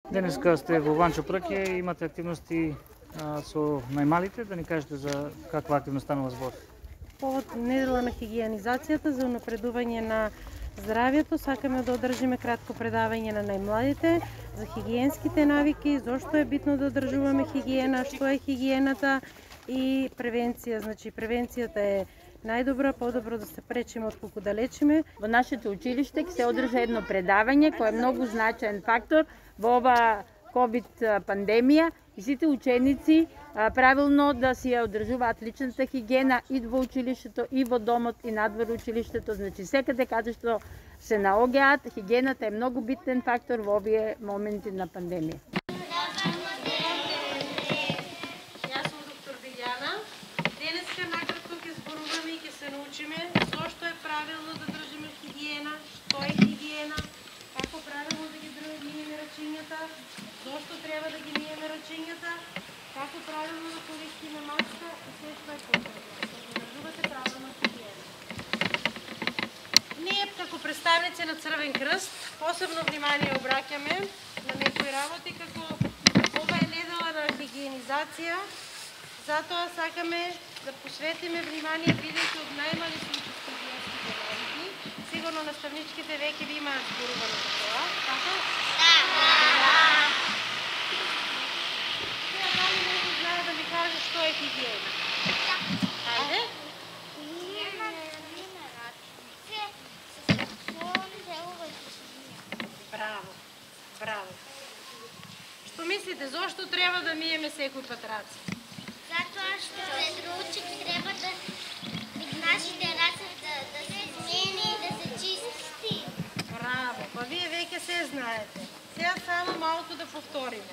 Денеска сте во Ванчо Пръке и имате активности со најмалите, да ни кажете за каква активност станува збор? Повод недела на хигиенизацијата за унапредување на здравјето, сакаме да одржиме кратко предавање на најмладите за хигиенските навики, зошто е битно да одржуваме хигиена, што е хигиената и превенција. Значи превенцијата е најдобра, подобро да се пречиме отколку да лечиме. Во нашето училиште се одржа едно предавање кој е многу значаен фактор во ова ковид пандемија и сите ученици правилно да си ја одржуваат личната хигиена и во училиштето, и во домот, и надвор училиштето. Значи секаде каде што се наоѓаат, хигиената е многу битен фактор во овие моменти на пандемија. Јас сум доктор Билјана. Денеска накратко ќе зборуваме и ќе се научиме зошто е правилно да држиме хигиена, што е хигиена, како правилно да ги миеме рачињата, зошто треба да ги миеме рачињата, како правилно да користиме маска и се што е потребно. Да одржувате правилна хигиена. Ние како представници на Црвен крст посебно внимание обраќаме на некои работи како ова е недела на хигиенизација, затоа сакаме да посветиме внимание бидејќи од најмали се учат хигиенските навики. Сигурно наставничките веќе ви имаат зборувано за тоа, така? Да. Сега дали некој знае да ми каже што е хигиена? Ајде? Браво, браво. Што мислите, зошто треба да миеме секој пат раце? Затоа што ручек треба да нашите раце да се смени и да се чисти. Браво, па вие веќе се знаете. Сега само малку да повториме.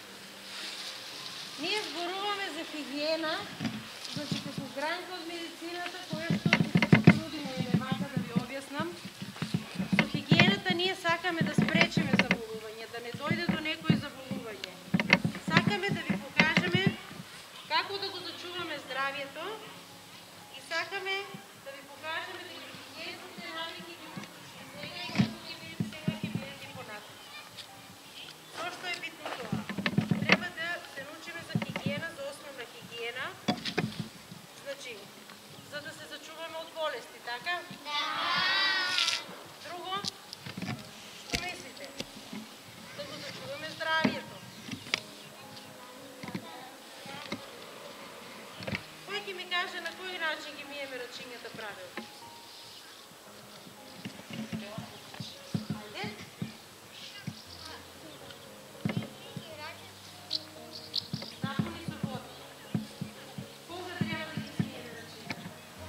Ние зборуваме за хигиена, значи како гранка од медицината, која што ќе се потрудиме и вака да ви објаснам. Со хигиената ние сакаме да спречиме заболување, да не дојде до некој заболување. Сакаме да ви покажеме како да го зачуваме здравјето и сакаме да ви покажеме да ги хигиенските навики ги уклучиме сега и како ги видите сега ќе бидете понатаму. Зошто е битно тоа? Треба да се научиме за хигиена, за основна хигиена. Значи, за да се зачуваме од болести, така? Да. Друго? Што мислите? Да го зачуваме здравјето. Кој ќе ми каже на кој начин ги миеме рачињата правилно? Ајде? Напуни со вода. Кога треба да ги смиеме рачињата?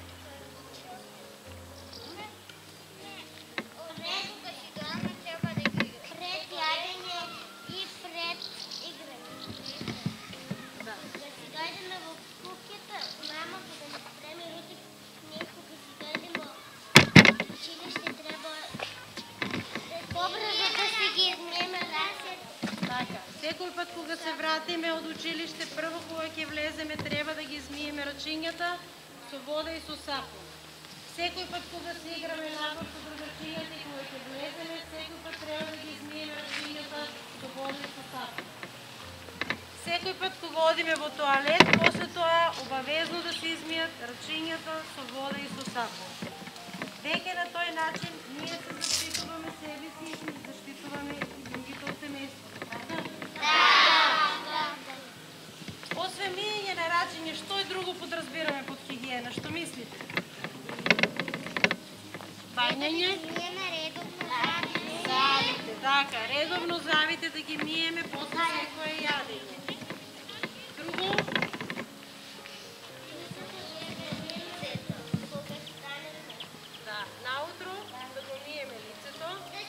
Пред јадење и пред играње. Да. Да си дојдеме во куќата, мама кога ни спреми рутик, ние кога си дојдеме во училиште треба побрзо да си ги измиеме рацете. Така, секој пат кога се вратиме од училиште, прво кога ќе влеземе треба да ги измиеме рачињата со вода и со сапун. Секој пат кога се играме надвор со другачињата и кога ќе влеземе, секој пат треба да ги измиеме рачињата со вода и со сапун. Секој пат кога одиме во тоалет, после тоа обавезно да се измијат рачињата со вода и со сапун. Веќе на тој начин ние се заштитуваме себе си и заштитуваме и другите од семејството, така? Да. Освен миење на рачиње, што е друго подразбираме под хигиена? Што мислите? Бајњање? Миеме редовно Завите, така, редовно завите да ги миеме после секое јадење. Друго? Да, наутро да го миеме лицето,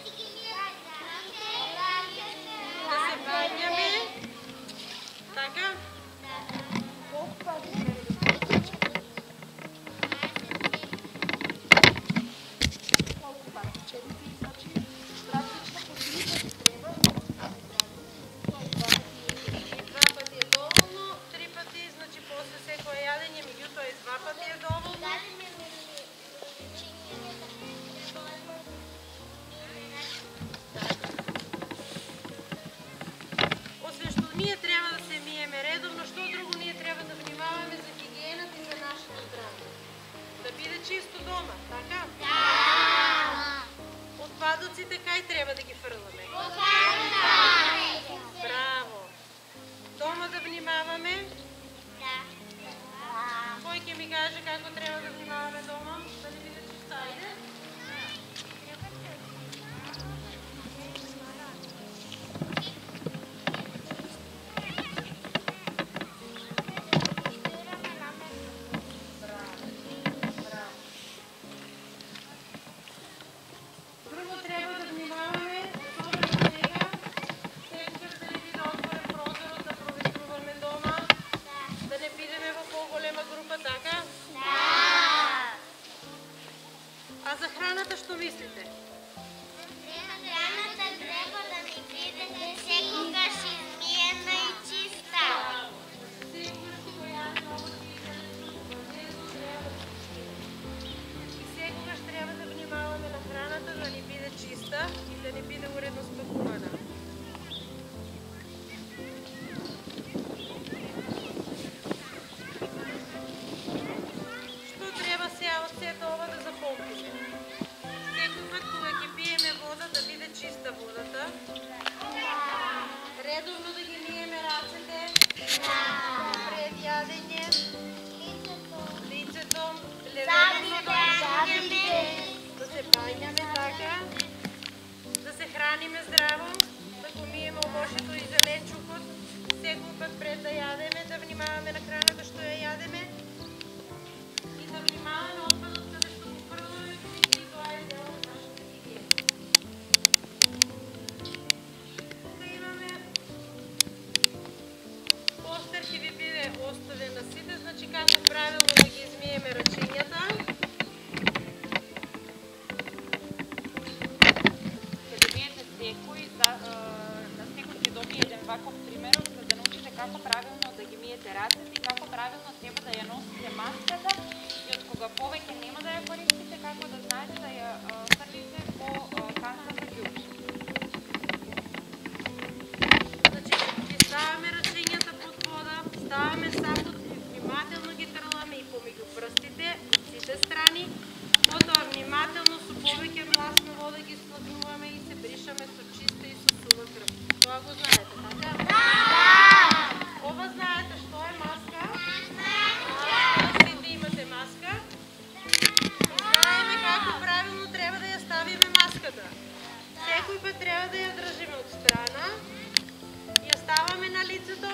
да се бањаме, така? чисто дома, така? Отпадъците кај треба да ги фрламе? Браво! Дома да внимаваме? Кој ќе ми каже како треба да внимаваме дома? Да не биде чиста, ајде? Друго треба да внимаваме, особено сега, секогаш да не биде отворен прозорот, да проветруваме дома, да не бидеме во поголема група, така? А за храната што мислите? Храната трябва да ни биде секогаш измиена и чиста. И секогаш треба да внимаваме на храната да ни биде чиста и да не биде уредно спакувана. Што треба сега од сето ова да запомниме? Секој пат кога ќе пиеме вода да биде чиста водата. Редовно да ги миеме рацете. Пред јадење. Лицето. Редовно да се бањаме, така. Да се храниме здраво. Да го миеме овошето и зеленчукот. Секој пат пред да јадеме, да внимаваме на храната што ја јадеме. И да внимаваме отпадот каде што го фрламе, бидејќи тоа е дел од нашата хигиена. Тука имаме постер ќе ви биде оставен на сите, значи како правилно да ги измиеме рачињата. Kada mijete stjekovi, da stjekovi će dobije jedan ovakav primjerom, da naučite kako pravilno da ги миете рацете и како правилно треба да ја носите маската и од кога повеќе нема да ја користите, како да знаете да ја фрлите по канта за ѓуб. Значи, ги ставаме рачињата под вода, ставаме сапот, внимателно ги трламе и помеѓу прстите, од сите страни, потоа внимателно со повеќе власна вода ги слагнуваме и се бришаме со чиста и со сува крв. Тоа го знаете, така? Ова знаете што е маска? Сите имате маска. Знаеме како правилно треба да ја ставиме маската. Секој пат треба да ја држиме од страна. Ја ставаме на лицето.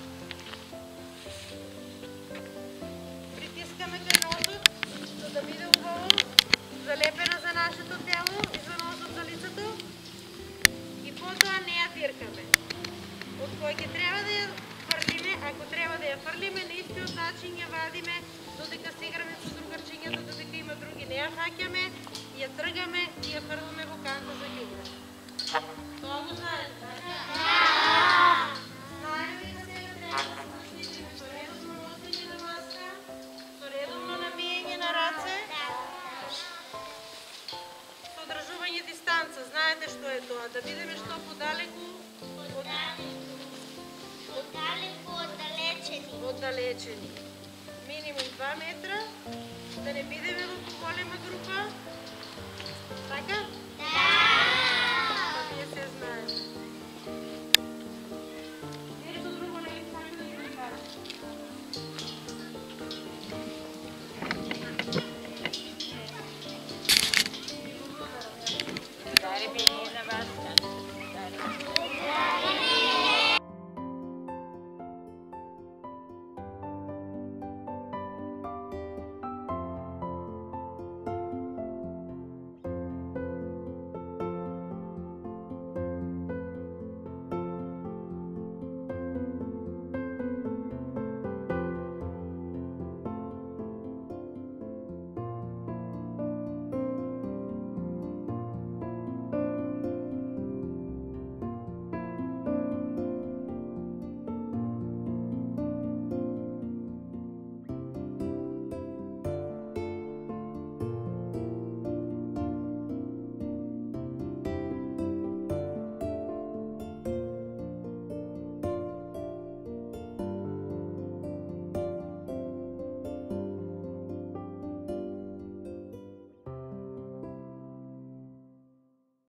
Притискаме кај носот, за да биде убаво, залепена за нашето тело и за носот, за лицето. И потоа не ја диркаме. Од кој ќе треба да ја фрлиме, ако треба да ја фрлиме, на истиот начин ја вадиме, додека се играме со другарчињата, додека има други, не ја фаќаме, ја тргаме и ја фрламе во канта за ѓубре. Тоа го знаете, така? Знаеме ли дека сега треба да се заштитиме со редовно носење на маска, со редовно намиење на раце, со одржување дистанца, знаете што е тоа, да бидеме што подалеку оддалечени. Минимум 2 метра, да не бидеме во поголема група. Така?